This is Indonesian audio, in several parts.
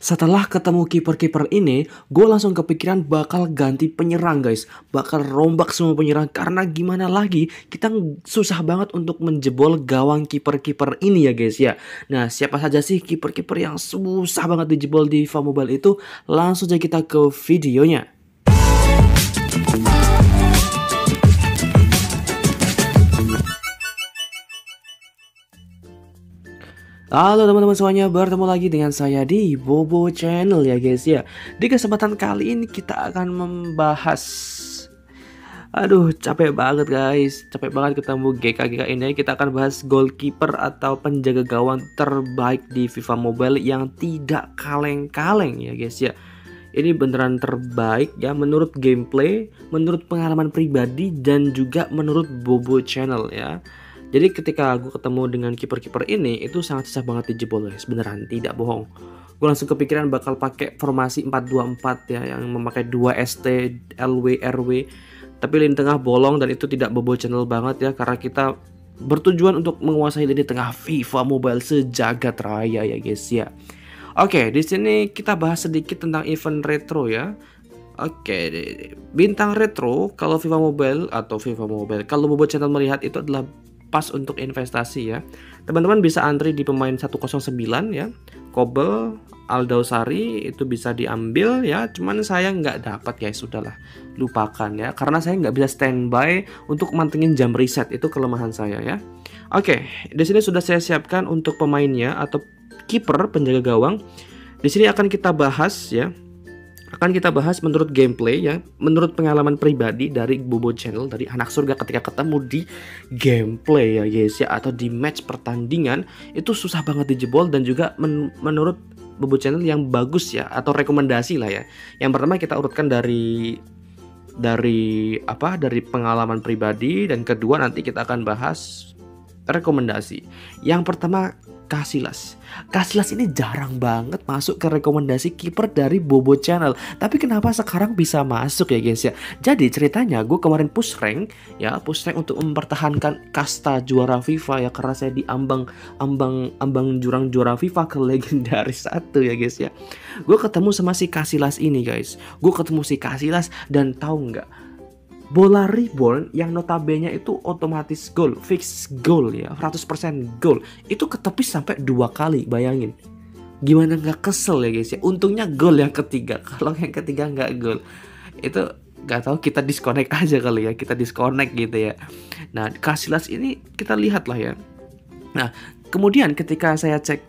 Setelah ketemu kiper-kiper ini, gue langsung kepikiran bakal ganti penyerang guys. Bakal rombak semua penyerang karena gimana lagi kita susah banget untuk menjebol gawang kiper-kiper ini ya guys ya. Nah, siapa saja sih kiper-kiper yang susah banget dijebol di FIFA Mobile itu? Langsung aja kita ke videonya. Halo teman-teman semuanya, bertemu lagi dengan saya di Bobo Channel ya guys ya. Di kesempatan kali ini kita akan membahas, capek banget guys, capek banget ketemu GK ini. Kita akan bahas goalkeeper atau penjaga gawang terbaik di FIFA Mobile yang tidak kaleng-kaleng ya guys ya. Ini beneran terbaik ya menurut gameplay, menurut pengalaman pribadi, dan juga menurut Bobo Channel ya. Jadi ketika gue ketemu dengan kiper-kiper ini, itu sangat susah banget dijebol guys, beneran tidak bohong. Gue langsung kepikiran bakal pakai formasi 4-2-4 ya, yang memakai 2 ST, LW, RW. Tapi lini tengah bolong, dan itu tidak Bobo Channel banget ya, karena kita bertujuan untuk menguasai lini tengah FIFA Mobile sejagat raya ya guys ya. Oke, di sini kita bahas sedikit tentang event retro ya. Oke, bintang retro kalau FIFA Mobile kalau Bobo Channel melihat itu adalah pas untuk investasi ya. Teman-teman bisa antri di pemain 109 ya. Kobel, Aldausari itu bisa diambil ya. Cuman saya nggak dapat guys, sudahlah, lupakan ya. Karena saya nggak bisa standby untuk mantengin jam reset, itu kelemahan saya ya. Oke, di sini sudah saya siapkan untuk pemainnya atau kiper penjaga gawang. Di sini akan kita bahas ya. Akan kita bahas menurut gameplay ya, menurut pengalaman pribadi dari Bobo Channel, dari anak surga ketika ketemu di gameplay ya guys ya, atau di match pertandingan itu susah banget dijebol, dan juga menurut Bobo Channel yang bagus ya, atau rekomendasi lah ya. Yang pertama kita urutkan dari pengalaman pribadi, dan kedua nanti kita akan bahas rekomendasi. Yang pertama, Casillas. Casillas ini jarang banget masuk ke rekomendasi kiper dari Bobo Channel. Tapi kenapa sekarang bisa masuk ya guys ya? Jadi ceritanya gue kemarin push rank untuk mempertahankan kasta juara FIFA ya, karena saya di ambang jurang juara FIFA ke legendaris 1 ya guys ya. Gue ketemu sama si Casillas ini guys. Dan tahu nggak? Bola reborn yang notabene itu otomatis gol, fix goal ya, 100% gol, itu ketepis sampai 2 kali, bayangin. Gimana nggak kesel ya guys ya. Untungnya gol yang ketiga, kalau yang ketiga nggak gol, itu nggak tahu, kita disconnect aja kali ya, kita disconnect gitu ya. Nah, Casillas ini kita lihat lah ya. Nah, kemudian ketika saya cek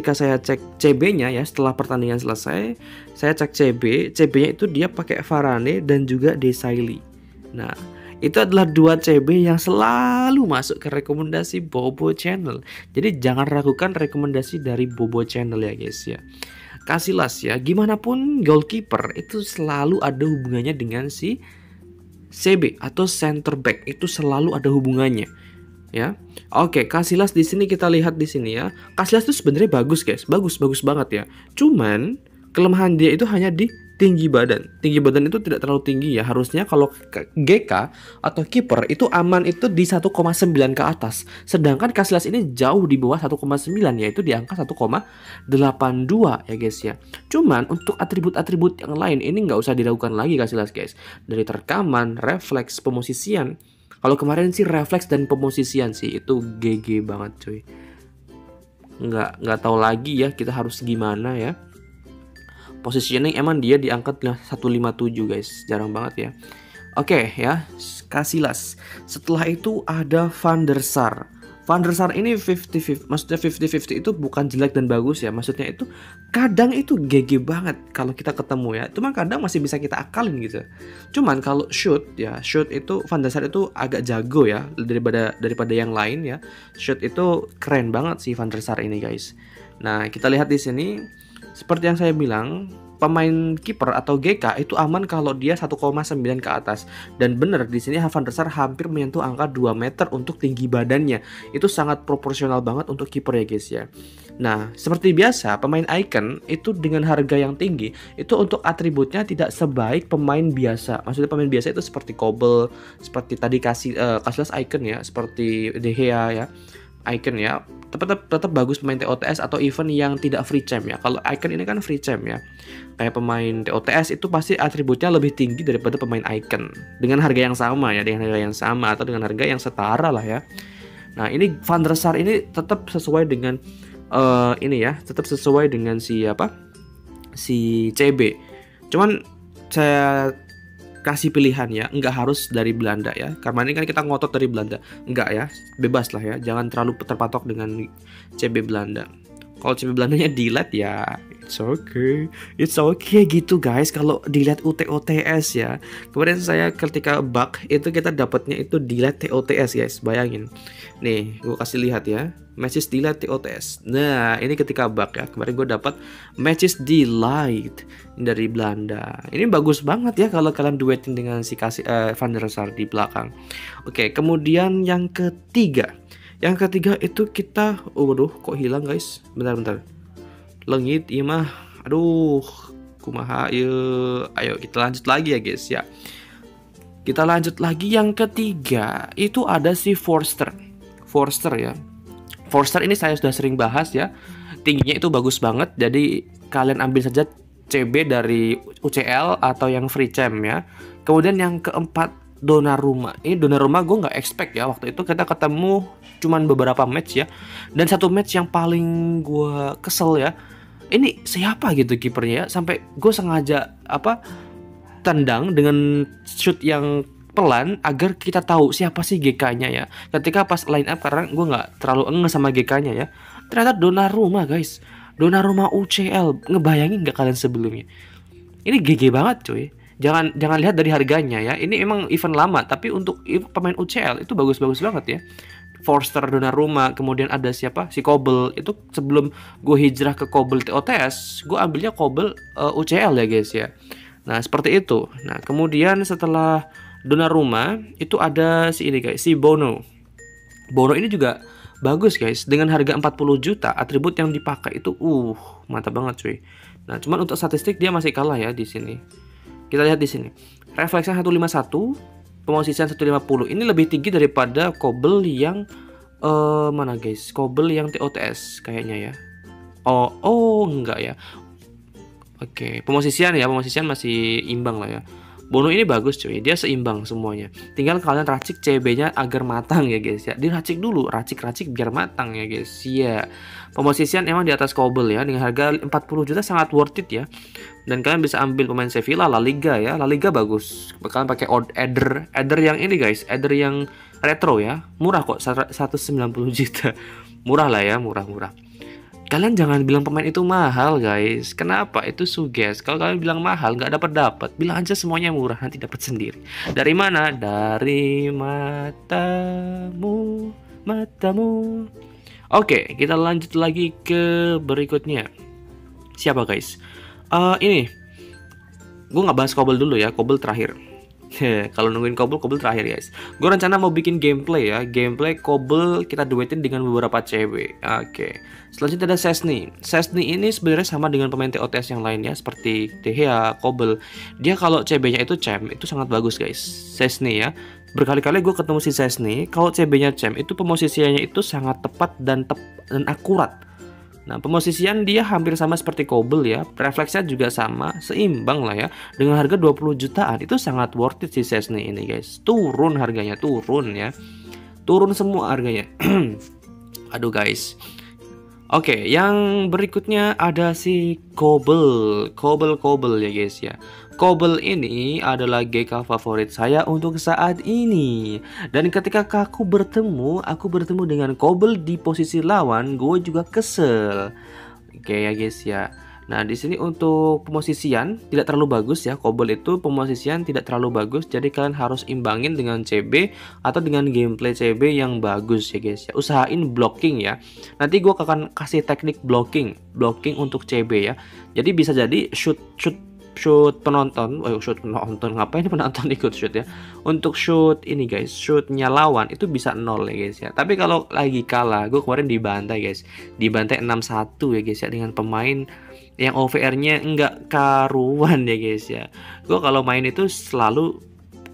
CB-nya ya, setelah pertandingan selesai, saya cek CB-nya itu dia pakai Varane dan juga Desailly. Nah, itu adalah 2 CB yang selalu masuk ke rekomendasi Bobo Channel. Jadi jangan ragukan rekomendasi dari Bobo Channel ya guys ya. Casillas ya, gimana pun goalkeeper itu selalu ada hubungannya dengan si CB atau center back, itu selalu ada hubungannya ya. Oke, Casillas di sini kita lihat di sini ya. Casillas itu sebenarnya bagus guys, bagus banget ya. Cuman kelemahan dia itu hanya di tinggi badan. Tinggi badan itu tidak terlalu tinggi ya. Harusnya kalau GK atau kiper itu aman itu di 1,9 ke atas. Sedangkan Casillas ini jauh di bawah 1,9, yaitu di angka 1,82 ya guys ya. Cuman untuk atribut-atribut yang lain ini nggak usah diragukan lagi Casillas guys. Dari terkaman, refleks, pemosisian. Kalau kemarin sih refleks dan pemosisian sih itu GG banget cuy. Nggak tahu lagi ya kita harus gimana ya. Positioning emang dia di angka 157 guys, jarang banget ya. Oke ya, Casillas. Setelah itu ada Van der Sar. Van der Sar ini 50-50, maksudnya 50-50 itu bukan jelek dan bagus ya. Maksudnya itu kadang itu GG banget kalau kita ketemu ya. Cuman kadang masih bisa kita akalin gitu. Cuman kalau shoot itu Van der Sar itu agak jago ya daripada yang lain ya. Shoot itu keren banget sih Van der Sar ini guys. Nah, kita lihat di sini. Seperti yang saya bilang, pemain kiper atau GK itu aman kalau dia 1,9 ke atas. Dan benar di sini Van der Sar hampir menyentuh angka 2 meter untuk tinggi badannya. Itu sangat proporsional banget untuk kiper ya guys ya. Nah, seperti biasa pemain icon itu dengan harga yang tinggi itu untuk atributnya tidak sebaik pemain biasa. Maksudnya pemain biasa itu seperti Kobel, seperti tadi Casillas icon ya, seperti De Gea ya. Icon ya. Tetap bagus pemain TOTS atau event yang tidak free champ ya. Kalau Icon ini kan free champ ya. Kayak pemain TOTS itu pasti atributnya lebih tinggi daripada pemain Icon. Dengan harga yang sama ya, dengan harga yang sama atau dengan harga yang setara lah ya. Nah, ini Van der Sar ini tetap sesuai dengan ini ya, tetap sesuai dengan si CB. Cuman saya kasih pilihan ya, nggak harus dari Belanda ya, karena ini kan kita ngotot dari Belanda, nggak ya, bebas lah ya, jangan terlalu terpatok dengan CB Belanda. Kalau CB Belandanya delete ya, it's okay gitu guys. Kalau delete UTOTS ya, kemarin saya ketika bug itu kita dapatnya itu delete TOTS guys, bayangin. Nih, gue kasih lihat ya, matches delete TOTS. Nah, ini ketika bug ya, kemarin gue dapat matches delete dari Belanda. Ini bagus banget ya kalau kalian duetin dengan si Van der Sar di belakang. Oke, kemudian yang ketiga. Yang ketiga itu kita, waduh, kok hilang guys? Bentar. Lengit, iya mah. Aduh, kumaha ya. Ayo kita lanjut lagi ya guys ya. Kita lanjut lagi yang ketiga. Itu ada si Forster ya. Forster ini saya sudah sering bahas ya. Tingginya itu bagus banget. Jadi kalian ambil saja CB dari UCL atau yang free champ ya. Kemudian yang keempat Donnarumma. Ini Donnarumma gue nggak expect ya, waktu itu kita ketemu cuman beberapa match ya. Dan satu match yang paling gue kesel ya. Ini siapa gitu kipernya ya, sampai gue sengaja tendang dengan shoot yang pelan agar kita tahu siapa sih GK-nya ya. Ketika pas line up, karena gue nggak terlalu enges sama GK-nya ya. Ternyata Donnarumma guys. Donnarumma UCL, ngebayangin nggak kalian sebelumnya? Ini GG banget cuy. Jangan lihat dari harganya ya. Ini emang event lama, tapi untuk pemain UCL itu bagus-bagus banget ya. Forster, Donnarumma, kemudian ada siapa? Si Kobel. Itu sebelum gue hijrah ke Kobel TOTS, gue ambilnya Kobel UCL ya guys ya. Nah, seperti itu. Nah, kemudian setelah Donnarumma itu ada si ini guys, si Bono. Bono ini juga bagus guys, dengan harga 40 juta, atribut yang dipakai itu mantap banget cuy. Nah, cuman untuk statistik dia masih kalah ya di sini. Kita lihat di sini. Refleksi 151, pemosisian 150. Ini lebih tinggi daripada Kobel yang mana guys? Kobel yang TOTS kayaknya ya. Oh enggak ya. Oke, pemosisian masih imbang lah ya. Bono ini bagus cuy, dia seimbang semuanya. Tinggal kalian racik CB-nya agar matang ya guys ya. Diracik dulu, racik biar matang ya guys. Iya. Pemosisian emang di atas Kobel ya, dengan harga 40 juta sangat worth it ya. Dan kalian bisa ambil pemain Sevilla, La Liga ya. La Liga bagus. Kalian pakai Eder yang ini guys, Eder yang retro ya. Murah kok, 190 juta. Murah lah ya, murah. Kalian jangan bilang pemain itu mahal guys. Kenapa? Itu suges. Kalau kalian bilang mahal nggak dapat, bilang aja semuanya murah, nanti dapat sendiri. Dari mana? Dari matamu. Oke, kita lanjut lagi ke berikutnya. Siapa guys? Ini gue nggak bahas Kobel dulu ya. Kobel terakhir. Kalau nungguin Kobel terakhir guys. Gue rencana mau bikin gameplay ya. Gameplay Kobel kita duetin dengan beberapa CB. Oke. Selanjutnya ada Szczęsny. Szczęsny ini sebenarnya sama dengan pemain TOTS yang lainnya seperti De Gea, Kobel. Dia kalau CB-nya itu champ, itu sangat bagus guys. Szczęsny ya. Berkali-kali gue ketemu si Szczęsny. Kalau CB-nya champ, itu pemosisiannya itu sangat tepat dan akurat. Nah, pemosisian dia hampir sama seperti Kobel ya. Refleksnya juga sama, seimbang lah ya. Dengan harga 20 jutaan itu sangat worth it si Szczęsny ini guys. Turun harganya, turun ya. Turun semua harganya. Aduh guys. Oke, yang berikutnya ada si Kobel ya guys ya. Kobel ini adalah GK favorit saya untuk saat ini. Dan ketika aku bertemu dengan Kobel di posisi lawan, gue juga kesel. Oke ya guys ya. Nah, di sini untuk pemosisian tidak terlalu bagus ya. Kobel itu pemosisian tidak terlalu bagus, jadi kalian harus imbangin dengan CB atau dengan gameplay CB yang bagus ya guys ya. Usahain blocking ya. Nanti gue akan kasih teknik blocking untuk CB ya. Jadi bisa jadi shoot penonton, ngapain penonton ikut shoot ya? Untuk shoot ini guys, shootnya lawan itu bisa 0 ya guys ya. Tapi kalau lagi kalah, gue kemarin dibantai guys, dibantai 6-1 ya guys ya, dengan pemain yang OVR-nya enggak karuan ya guys ya. Gue kalau main itu selalu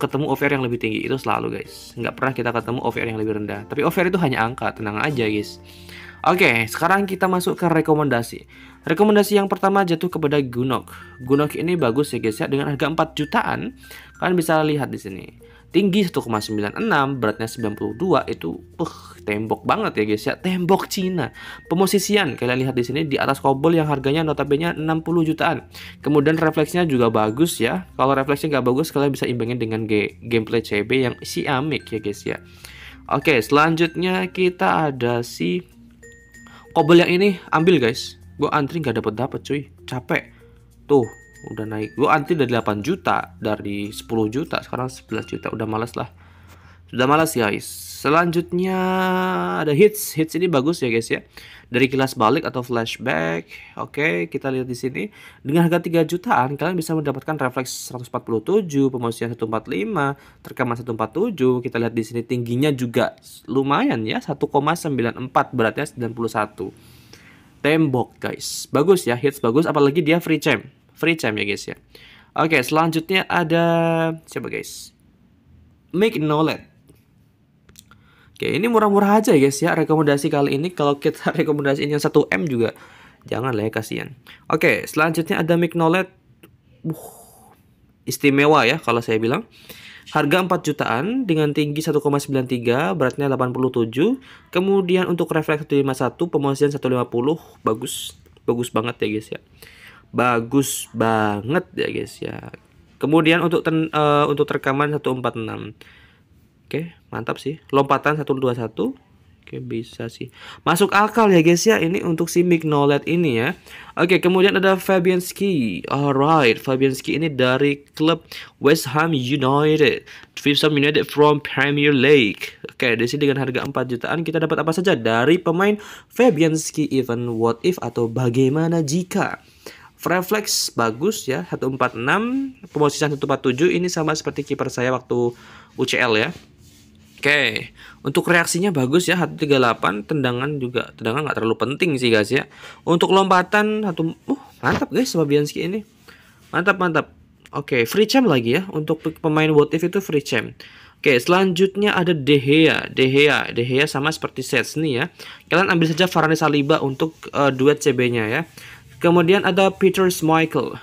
ketemu OVR yang lebih tinggi, itu selalu guys. Nggak pernah kita ketemu OVR yang lebih rendah. Tapi OVR itu hanya angka, tenang aja guys. Oke, sekarang kita masuk ke rekomendasi. Rekomendasi yang pertama jatuh kepada Gunok. Gunok ini bagus ya guys ya, dengan harga 4 jutaan. Kalian bisa lihat di sini. Tinggi 1,96, beratnya 92, itu tembok banget ya guys ya, tembok Cina. Pemosisian kalian lihat di sini di atas kobol yang harganya notabene 60 jutaan. Kemudian refleksnya juga bagus ya. Kalau refleksnya nggak bagus, kalian bisa imbangin dengan gameplay CB yang ciamik ya guys ya. Oke, selanjutnya kita ada si kobol yang ini, ambil guys. Gue antri nggak dapet cuy, capek. Tuh, udah naik. Gue antri dari 8 juta, dari 10 juta, sekarang 11 juta. Udah malas lah. Sudah malas guys. Selanjutnya ada hits. Hits ini bagus ya guys ya. Dari kilas balik atau flashback. Oke, kita lihat di sini. Dengan harga 3 jutaan, kalian bisa mendapatkan refleks 147, pemosisian 145, terkaman 147. Kita lihat di sini tingginya juga lumayan ya, 1,94, beratnya 91. Tembok guys. Bagus ya, hits bagus, apalagi dia free champ. Free champ ya guys ya. Oke, selanjutnya ada siapa guys? Mignolet. Oke, ini murah-murah aja guys ya rekomendasi kali ini. Kalau kita rekomendasiin yang 1M juga jangan lah ya, kasihan. Oke, selanjutnya ada Mignolet. Istimewa ya kalau saya bilang. Harga 4 jutaan dengan tinggi 1,93, beratnya 87. Kemudian untuk refleks 151, pemosisian 150, bagus. Bagus banget ya guys ya. Bagus banget ya guys ya. Kemudian untuk rekaman 146. Oke, mantap sih. Lompatan 121. Oke, bisa sih. Masuk akal ya guys ya, ini untuk si Mignolet ini ya. Oke, kemudian ada Fabianski. Alright, Fabianski ini dari klub West Ham United. West Ham United from Premier League. Oke, di sini dengan harga 4 jutaan kita dapat apa saja dari pemain Fabianski, even what if atau bagaimana jika. Refleks bagus ya, 146, pemosisian 147, ini sama seperti kiper saya waktu UCL ya. Oke, untuk reaksinya bagus ya, 138, tendangan nggak terlalu penting sih guys ya. Untuk lompatan mantap guys Fabianski ini. Mantap. Oke, free champ lagi ya, untuk pemain what if itu free champ. Oke, selanjutnya ada De Gea sama seperti Szczesny ya. Kalian ambil saja Varane Saliba untuk duet CB-nya ya. Kemudian ada Peter Schmeichel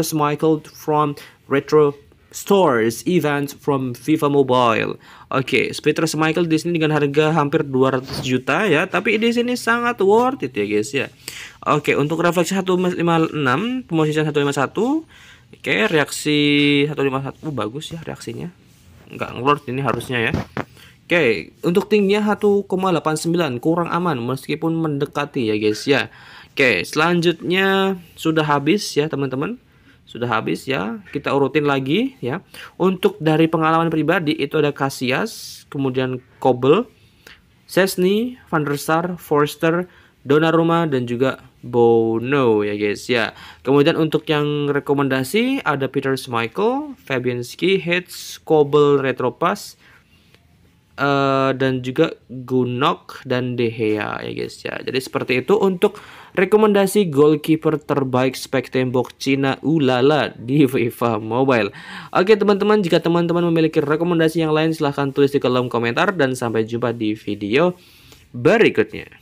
from Retro Stores event from FIFA Mobile. Oke, Peter Schmeichel di sini dengan harga hampir 200 juta ya, tapi di sini sangat worth it ya guys ya. Oke, untuk refleksi 156, pemosisian 151. Oke, reaksi 151 bagus ya reaksinya. Enggak ngelord ini harusnya ya. Oke, untuk tingginya 1,89, kurang aman meskipun mendekati ya guys ya. Oke, selanjutnya sudah habis ya teman-teman. Sudah habis ya. Kita urutin lagi ya. Untuk dari pengalaman pribadi itu ada Casillas, kemudian Kobel, Szczesny, Van der Sar, Forster, Donnarumma dan juga Bono ya guys ya. Kemudian untuk yang rekomendasi ada Peter Schmeichel, Fabianski, Hits, Kobel, Retropass, dan juga Gunok dan De Gea ya guys ya. Jadi seperti itu untuk rekomendasi goalkeeper terbaik spek tembok Cina ulala di FIFA Mobile. Oke teman-teman, jika teman-teman memiliki rekomendasi yang lain silahkan tulis di kolom komentar dan sampai jumpa di video berikutnya.